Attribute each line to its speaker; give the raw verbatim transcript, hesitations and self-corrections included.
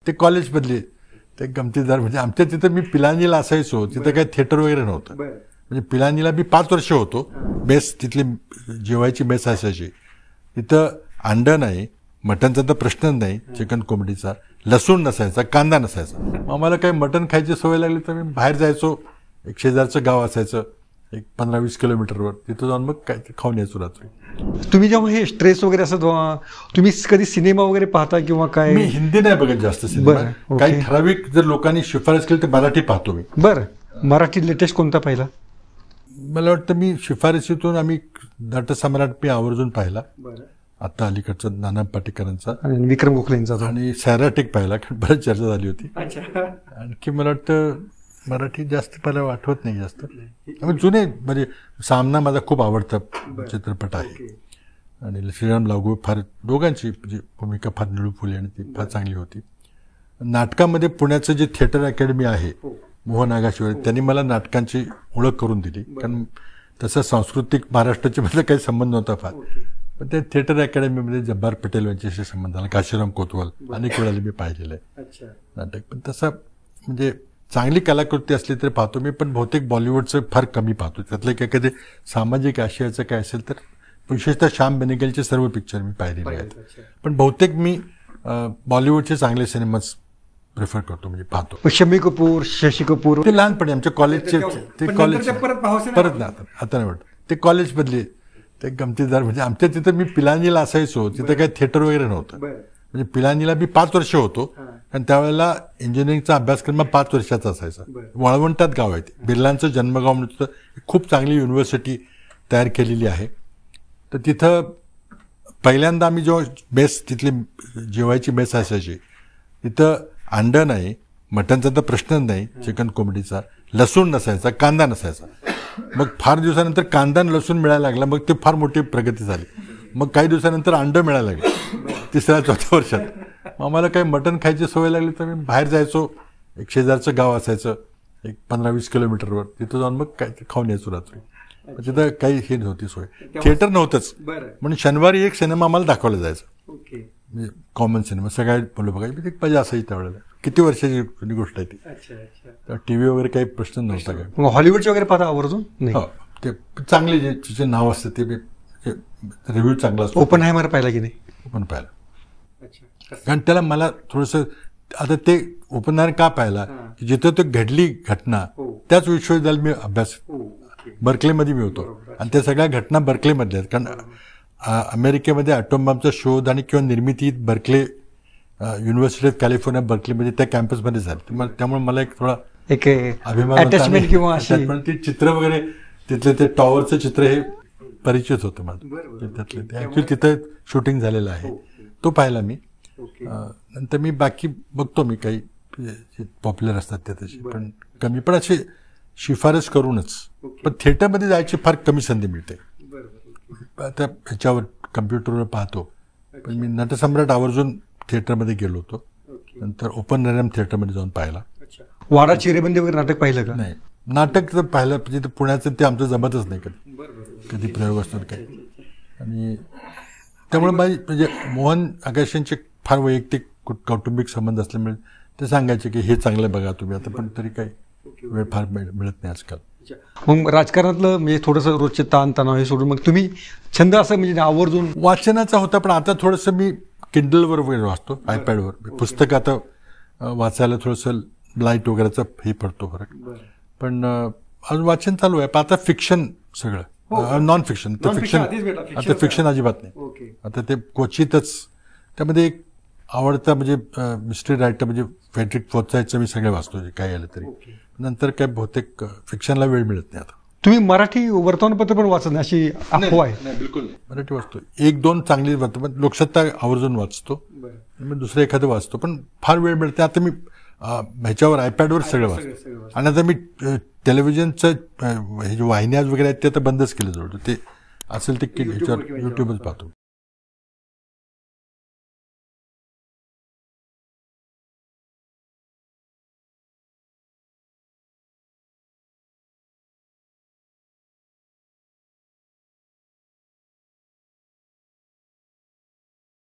Speaker 1: ते कॉलेज बदली ते गमतीदार म्हणजे आमच्या तिथं मी पिलांनीला असायचो, तिथं काही थिएटर वगैरे नव्हतं. म्हणजे पिलांनीला मी पाच वर्ष होतो. मेस तिथली जेवायची मेस असायची. तिथं अंड नाही, मटनचा तर प्रश्नच नाही, चिकन कोंबडीचा, लसूण नसायचा, कांदा नसायचा. आम्हाला काही मटन खायची सवय लागली तर मी बाहेर जायचो. एक शेजारचं गाव असायचं एक पंधरा वीस किलोमीटरवर, तिथं जाऊन मग काय खाऊन यायचो रात्री.
Speaker 2: तुम्ही जेव्हा हे स्ट्रेस वगैरे असं तुम्ही कधी सिनेमा वगैरे पाहता किंवा काय?
Speaker 1: मी हिंदी नाही बघत जास्त सिनेमा. काही ठराविक जर लोकांनी शिफारस केली तर मराठी पाहतो मी.
Speaker 2: बरं, मराठी लेटेस्ट कोणता पाहिला?
Speaker 1: मला वाटतं मी शिफारसीतून आम्ही नटसम्राट मी आवर्जून पाहिला. आता अलीकडचा नाना पाटेकरांचा
Speaker 2: आणि विक्रम गोखलेंचा
Speaker 1: आणि सैराटिक पाहिला, कारण बरेच चर्चा झाली होती. आणखी मला वाटतं मराठी जास्त मला आठवत नाही जास्त. जुने म्हणजे सामना माझा खूप आवडता चित्रपट आहे आणि श्रीराम लागू फार दोघांची म्हणजे भूमिका फार निळू फुले आणि ती फार चांगली होती. नाटकामध्ये पुण्याचं जे थिएटर अकॅडमी आहे मोहन आगाशिवारी, त्यांनी मला नाटकांची ओळख करून दिली. कारण तसं सांस्कृतिक महाराष्ट्राचे माझा काही संबंध नव्हता फार, पण त्या थिएटर अकॅडमीमध्ये जब्बार पटेल यांच्याशी संबंध आला. काशीराम कोतवाल अनेक वेळाला मी पाहिलेलं आहे नाटक. पण तसं म्हणजे चांगली कलाकृती असली तरी पाहतो मी, पण बहुतेक बॉलिवूडचं फार कमी पाहतो. त्यातलं काय कधी सामाजिक आशयाचं काय असेल तर विशेषतः श्याम बेनेगलचे सर्व पिक्चर मी पाहिलेले आहेत. पण बहुतेक मी बॉलिवूडचे चांगले सिनेमाच प्रिफर करतो, म्हणजे पाहतो.
Speaker 2: शमी कपूर, शशी कपूर
Speaker 1: ते लहानपणी आमच्या कॉलेजचे ते कॉलेज परत ना आता नाही वाटत. ते कॉलेज बदली ते गमतीदार म्हणजे आमच्या तिथं मी पिलांनीला असायचो, तिथं काही थिएटर वगैरे नव्हतं. म्हणजे पिलांनीला मी पाच वर्ष होतो आणि त्यावेळेला इंजिनिअरिंगचा अभ्यासक्रम पाच वर्षाचा असायचा. वाळवंटात गाव आहे ते, बिर्लांचं जन्मगाव म्हणून खूप चांगली युनिव्हर्सिटी तयार केलेली आहे. तर तिथं पहिल्यांदा आम्ही जो मेस तिथली जेवायची मेस असायची, तिथं अंड नाही, मटनचा तर प्रश्नच नाही, चिकन कोंबडीचा, लसूण नसायचा, कांदा नसायचा. मग फार दिवसानंतर कांदा आणि लसूण मिळायला लागला, मग ते फार मोठी प्रगती झाली. मग काही दिवसानंतर अंड मिळायला लागले तिसऱ्या चौथ्या वर्षात. मग आम्हाला काही मटण खायची सवय लागली तर मी बाहेर जायचो. एक शेजारचं गाव असायचं एक पंधरा वीस किलोमीटरवर, तिथं जाऊन मग काय खाऊन यायचो रात्री. तिथं काही हे नव्हती सोय, थिएटर नव्हतंच. म्हणून शनिवारी एक सिनेमा आम्हाला दाखवला जायचा, म्हणजे कॉमन सिनेमा. सगळ्या बोलू बघायची मजा असायची त्यावेळेला. किती वर्षाची गोष्ट आहे ती. टीव्ही वगैरे काही प्रश्न नव्हता काय.
Speaker 2: हॉलिवूडचे वगैरे पाहता आवर्जून?
Speaker 1: हो, ते चांगले जे तिचे नाव असतं ते रिव्ह्यू चांगला असतो.
Speaker 2: ओपनहायमर पाहिला की नाही?
Speaker 1: ओपन पाहिला, कारण त्याला मला थोडंसं आता ते ओपनहायमर का पाहिला की जिथं तो घडली घटना त्याच विश्वविद्यालयात मी अभ्यास बर्कलेमध्ये मी होतो आणि त्या सगळ्या घटना बर्कलेमधल्या आहेत. कारण अमेरिकेमध्ये ॲटोमबॉम्बचा शोध आणि किंवा निर्मिती बर्कले युनिव्हर्सिटी ऑफ कॅलिफोर्निया बर्कलेमध्ये त्या कॅम्पसमध्ये झाली. त्यामुळे मला एक थोडा
Speaker 2: एक
Speaker 1: अभिमान
Speaker 2: अटॅचमेंट किंवा
Speaker 1: ते चित्र वगैरे तिथले ते टॉवरचं चित्र हे परिचित होतं माझं. त्यातले ते ॲक्च्युली तिथं शूटिंग झालेलं आहे, तो पाहिला मी. नंतर मी बाकी बघतो मी काही पॉप्युलर असतात त्या तशी, पण कमी, पण अशी शिफारस करूनच. पण थिएटरमध्ये जायची फार कमी संधी मिळते. आता ह्याच्यावर कम्प्युटरवर पाहतो, पण मी नटसम्राट आवर्जून थिएटरमध्ये गेलो होतो. नंतर ओपन नरम थिएटरमध्ये जाऊन पाहिला.
Speaker 2: वाडा चिरेबंदी वगैरे नाटक पाहिलं का?
Speaker 1: नाही, नाटक तर पाहिलं म्हणजे पुण्याचं ते आमचं जमतच नाही कधी कधी प्रयोग असतो काही. आणि त्यामुळे माझी म्हणजे मोहन आगाशेंचे फार वैयक्तिक कौटुंबिक संबंध असल्यामुळे ते सांगायचे की हे चांगलं बघा तुम्ही आता, पण तरी काही वेळ फार मिळत नाही आजकाल.
Speaker 2: मग राजकारणातलं म्हणजे थोडंसं रोजचे ताण तणाव हे सोडून मग तुम्ही छंद असं म्हणजे आवर्जून?
Speaker 1: वाचनाचा होता, पण आता थोडंसं मी किंडलवर वगैरे वाचतो, आयपॅडवर. पुस्तक आता वाचायला थोडंसं लाईट वगैरेचा हे पडतो फरक, पण अजून वाचन चालू आहे. पण आता फिक्शन सगळं, नॉन फिक्शन. तर फिक्शन आता फिक्शन अजिबात नाही. आता ते क्वचितच. त्यामध्ये एक आवडता म्हणजे मिस्ट्री रायटर म्हणजे फ्रेडरिक फोर्सायचं मी सगळे वाचतो जे काय आलं तरी. नंतर काय बहुतेक फिक्शनला वेळ मिळत नाही आता.
Speaker 2: तुम्ही मराठी वर्तमानपत्र पण वाचत नाही अशी अफवा आहे?
Speaker 1: नाही, बिलकुल नाही. मराठी वाचतो, एक दोन चांगली वर्तमान, लोकसत्ता आवर्जून वाचतो, मग दुसरं एखादं वाचतो, पण फार वेळ मिळते. आता मी ह्याच्यावर आयपॅडवर सगळं वाचतो. आणि आता मी टेलिव्हिजनचं हे जे वाहिन्या वगैरे आहेत ते आता बंदच केलं जवळ. ते असेल ते ह्याच्यावर युट्यूबच पाहतो.